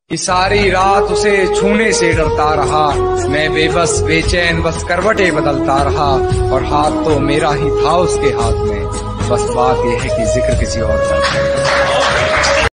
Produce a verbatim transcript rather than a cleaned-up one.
ये सारी रात उसे छूने से डरता रहा, मैं बेबस बेचैन बस करवटें बदलता रहा, और हाथ तो मेरा ही था उसके हाथ में, बस बात यह है कि जिक्र किसी और का।